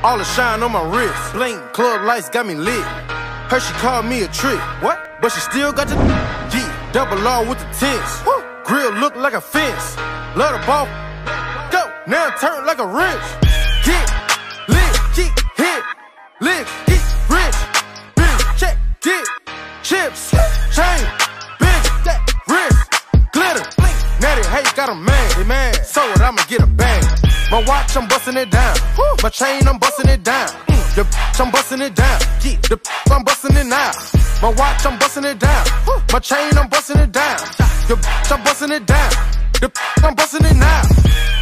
All the shine on my wrist. Bling. Club lights got me lit. Her she called me a trick. What? But she still got the yeah. Double R with the tents. Grill look like a fence. Love the ball. Go. Now turn like a wrench. Get lit. Get hit. Lick. Get rich. Bitch. Check. Get chips. Chain. Bitch. That wrist. Glitter. Natty hate got a man. So what? I'ma get a bang. My watch, I'm busting it down. My chain, I'm busting it down. The bitch, I'm busting it down. The I'm busting it now. My watch, I'm busting it down. My chain, I'm busting it down. The bitch, I'm busting it down. The I'm busting it now.